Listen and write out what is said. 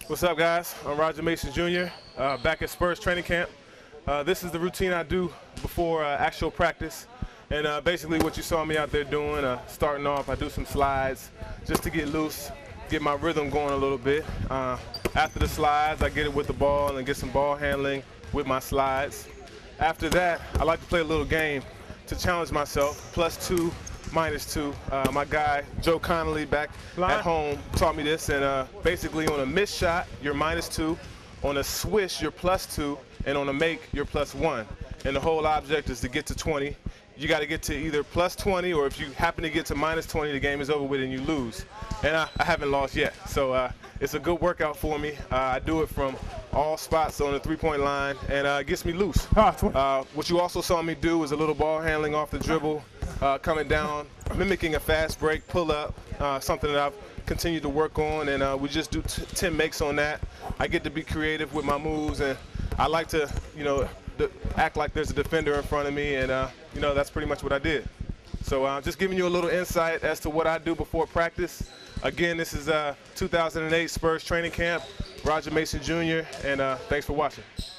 What's up, guys? I'm Roger Mason Jr., back at Spurs training camp. This is the routine I do before actual practice. And basically what you saw me out there doing, starting off, I do some slides just to get loose, get my rhythm going a little bit. After the slides, I get it with the ball and get some ball handling with my slides. After that, I like to play a little game to challenge myself, +2, -2. My guy, Joe Connolly, back at home, taught me this. And basically on a missed shot, you're -2. On a swish, you're +2. And on a make, you're +1. And the whole object is to get to 20. You got to get to either +20, or if you happen to get to -20, the game is over with and you lose. And I haven't lost yet. So it's a good workout for me. I do it from all spots on the three-point line, and it gets me loose. What you also saw me do is a little ball handling off the dribble, coming down, mimicking a fast break, pull up, something that I've continued to work on, and we just do 10 makes on that. I get to be creative with my moves, and I like to, act like there's a defender in front of me, and that's pretty much what I did. So just giving you a little insight as to what I do before practice. Again, this is 2008 Spurs training camp. Roger Mason Jr., and thanks for watching.